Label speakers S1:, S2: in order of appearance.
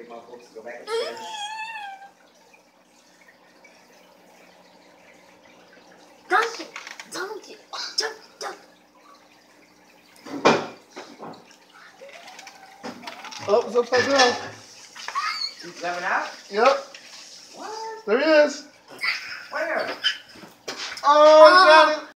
S1: get my books and go back upstairs.
S2: Donkey!
S3: Oh, it's upside down.
S1: He's coming out?
S3: Yep.
S1: What?
S3: There he is.
S1: Where?
S3: Oh, he got it.